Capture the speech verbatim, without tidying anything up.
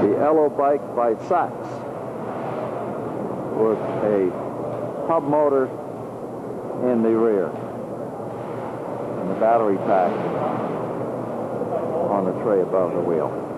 The Ello bike by Sachs with a hub motor in the rear and the battery pack on the tray above the wheel.